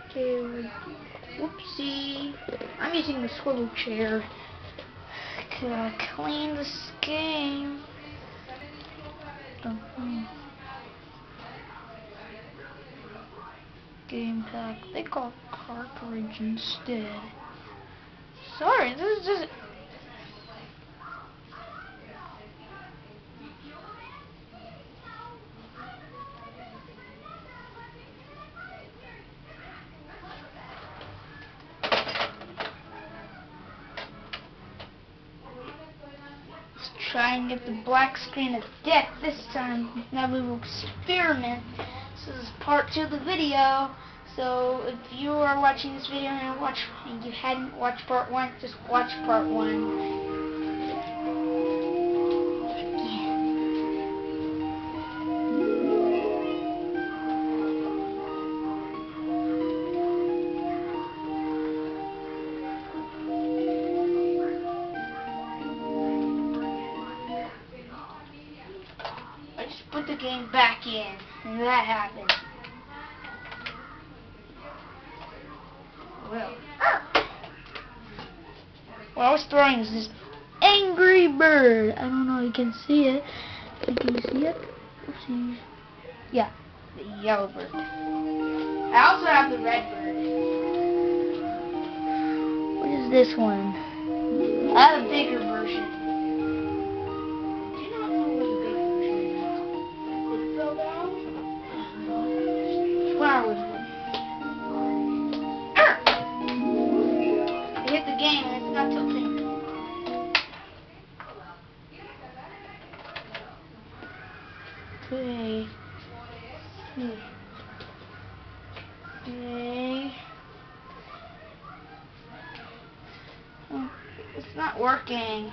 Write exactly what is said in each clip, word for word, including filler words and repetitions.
Okay, whoopsie. I'm using the swivel chair to clean this game. Uh-huh. Game pack. They call cartridge instead. Sorry, this is just. Let's try and get the black screen of death this time. Now we will experiment. This is part two of the video. So if you are watching this video and watch and you hadn't watched part one, just watch part one. I just put the game back in, and that happened. Well, what I was throwing is this Angry Bird. I don't know if you can see it. Can you see it? Oopsies. Yeah, the yellow bird. I also have the red bird. What is this one? I have a bigger version. Do you not know what the bigger version is? It fell down? When I was hit the game and it's not tilting. Okay. Hmm. Okay. Oh, it's not working.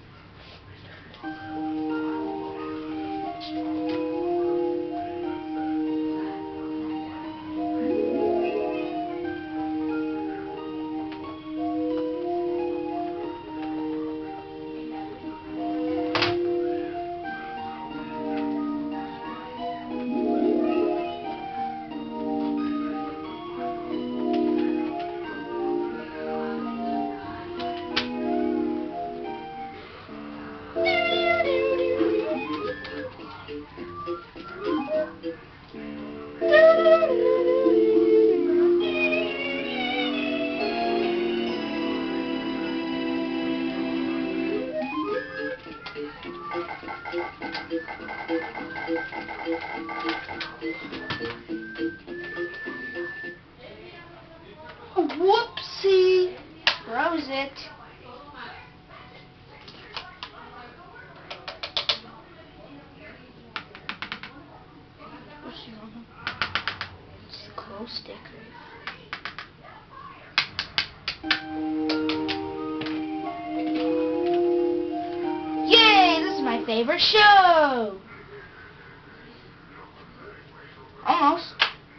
Whoopsie! Froze it. It's a close sticker. Yay! This is my favorite show! Almost.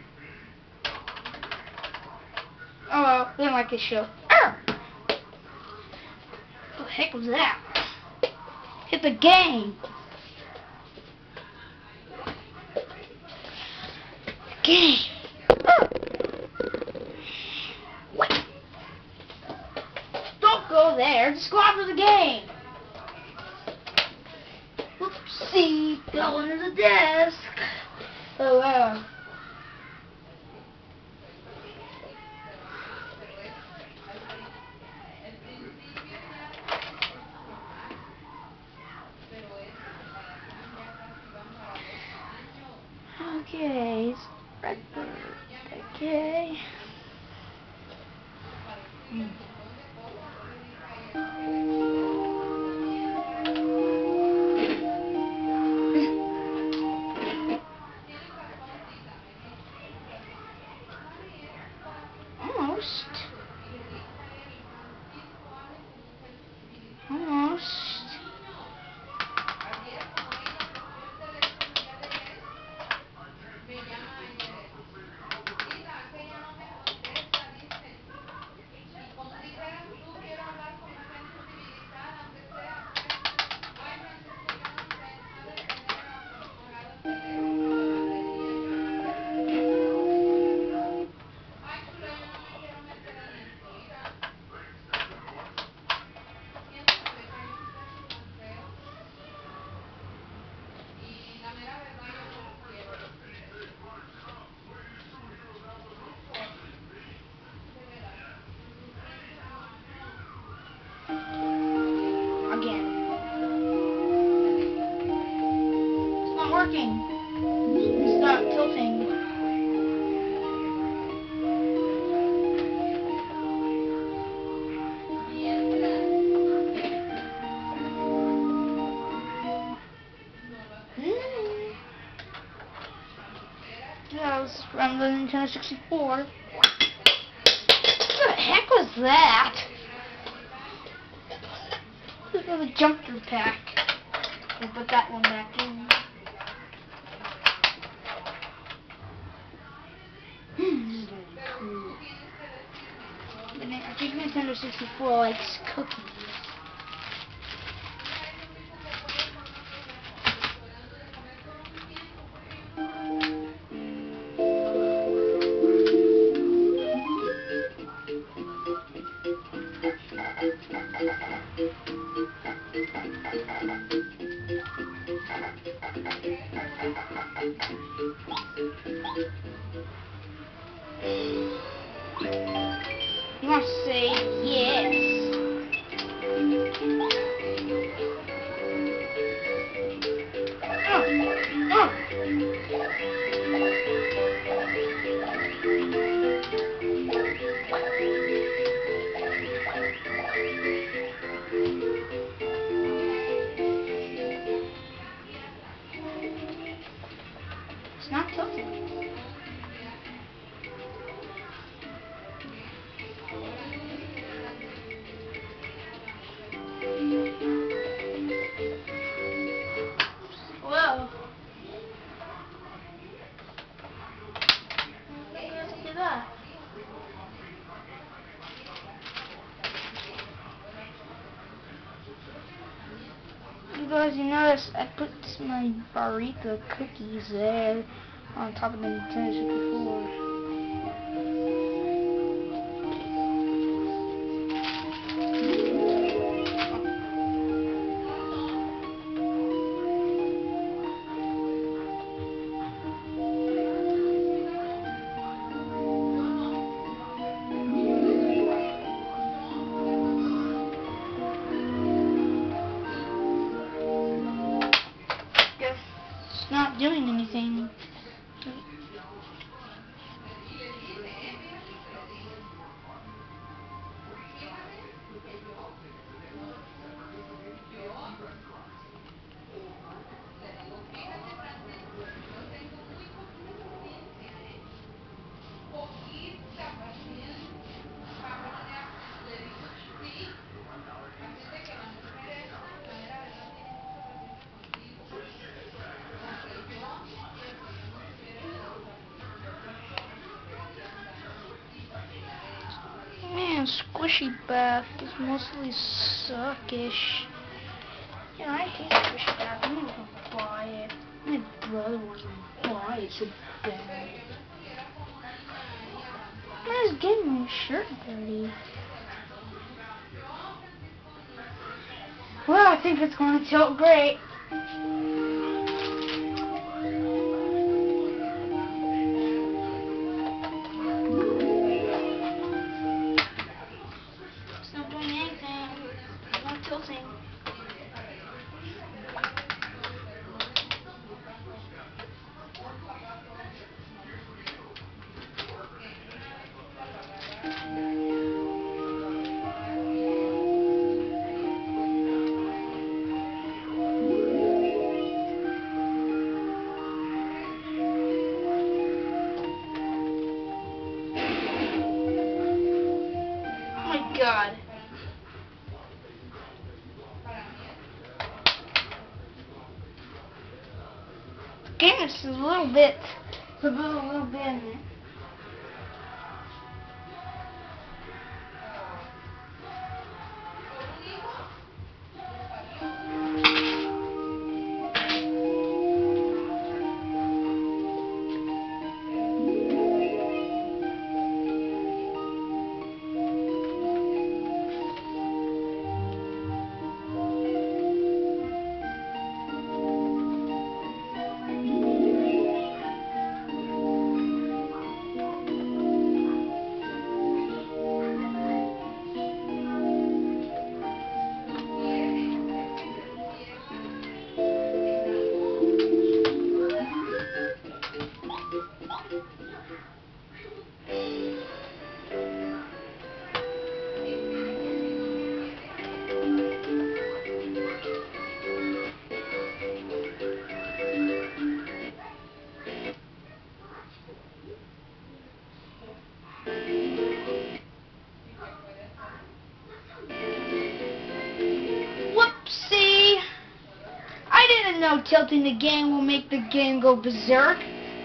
Oh well, we didn't like this show. Arr! What the heck was that? Hit the game. Game. Arr! Don't go there. Just go after the game. Oopsie. Go under the desk. Oh wow. Okay, it's red bird. Okay. Mm. Almost. Almost. working. It's not tilting. That was from the Nintendo sixty-four. What the heck was that? This was a jumper pack. We'll put that one back in. Hmm, this is really cool. But I think Nintendo sixty-four likes cookies. You must say yes. Oh, oh. It's not tilting. Whoa. Look at that. You guys, you notice I put my Barita cookies there on top of the Nintendo sixty-four. Not doing anything. Man, Squishy Bath is mostly suckish. Yeah, I hate Squishy Bath. I'm not gonna buy it. My brother wants to buy it so bad. I was getting my shirt dirty. Well, I think it's going to tilt great. It's not doing anything. It's not tilting. God. Again, it's a little bit, a little, little bit in it. tilting the game will make the game go berserk.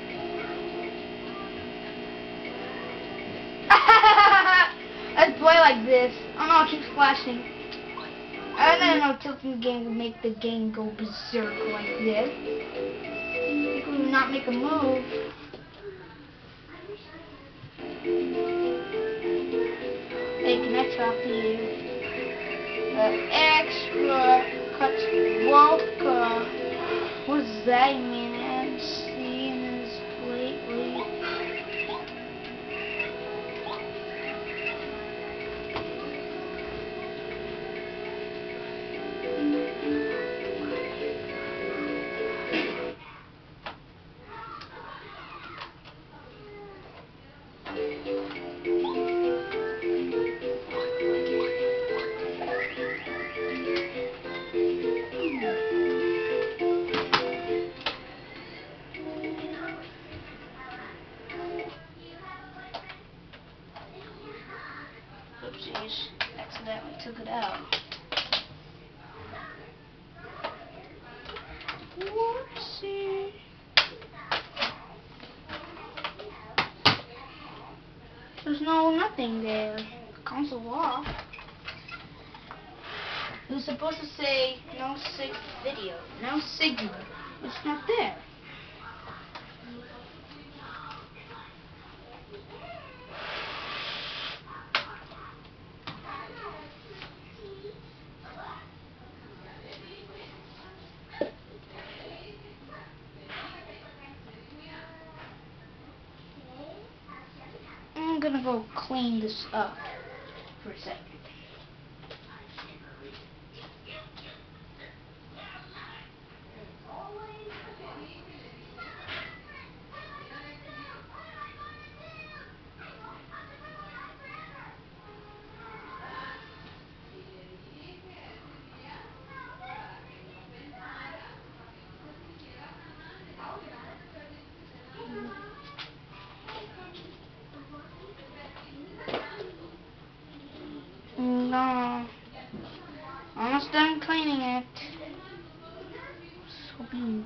Let's play like this. Oh no, it keeps flashing. I don't know, tilting the game will make the game go berserk like this. If we do not make a move. Hey, can I talk to you? Uh, extra cut vodka. What does that mean? And see in this lately. Oopsies, accidentally took it out. Whoopsie. There's no nothing there. Console off. It was supposed to say no sig video, no signal. It's not there. I'm gonna go clean this up for a second. No. Almost done cleaning it. So beautiful.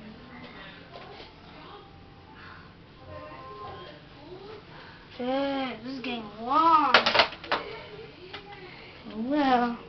Shit, this is getting long. Well.